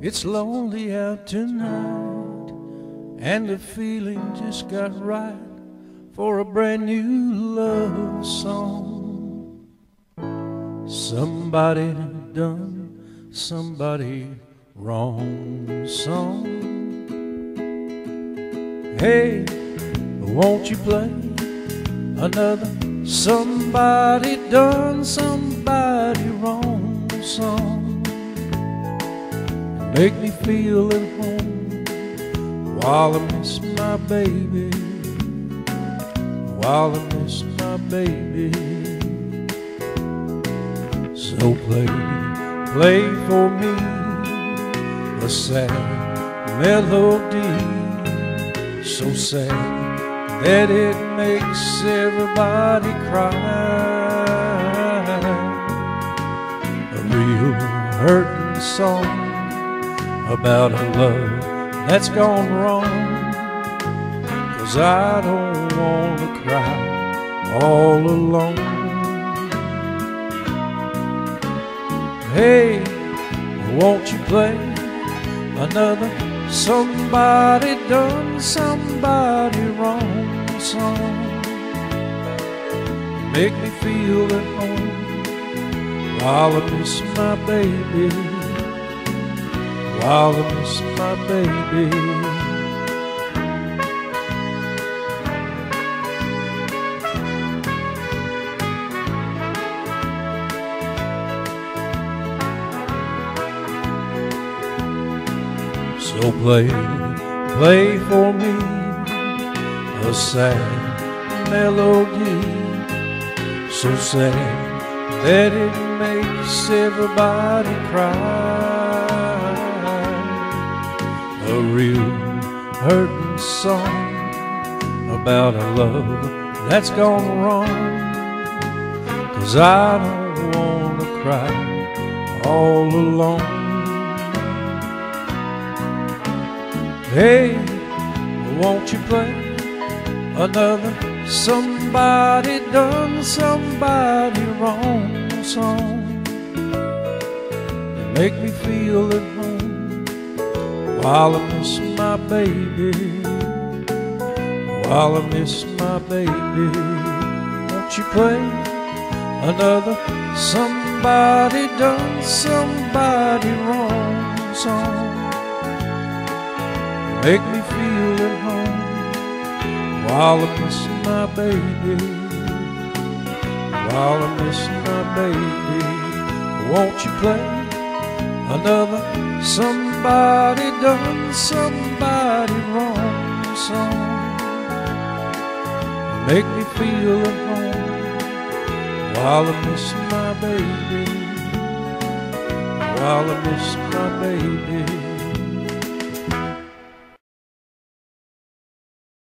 It's lonely out tonight, and the feeling just got right for a brand new love song. Somebody done somebody wrong song. Hey, won't you play another somebody done somebody wrong song? Make me feel at home while I miss my baby, while I miss my baby. So play for me a sad melody, so sad that it makes everybody cry. A real hurting song about a love that's gone wrong, 'cause I don't wanna cry all alone. Hey, won't you play another somebody done somebody wrong song? Make me feel at home while I miss my baby, while I miss my baby. So play for me a sad melody, so sad that it makes everybody cry. A real hurting song about a love that's gone wrong, 'cause I don't wanna cry all alone. Hey, won't you play another somebody done somebody wrong song? Make me feel at home while I miss my baby, while I miss my baby. Won't you play another somebody done somebody wrong song? Make me feel at home while I miss my baby, while I miss my baby. Won't you play another somebody done somebody wrong song? Make me feel at home while I miss my baby, while I miss my baby.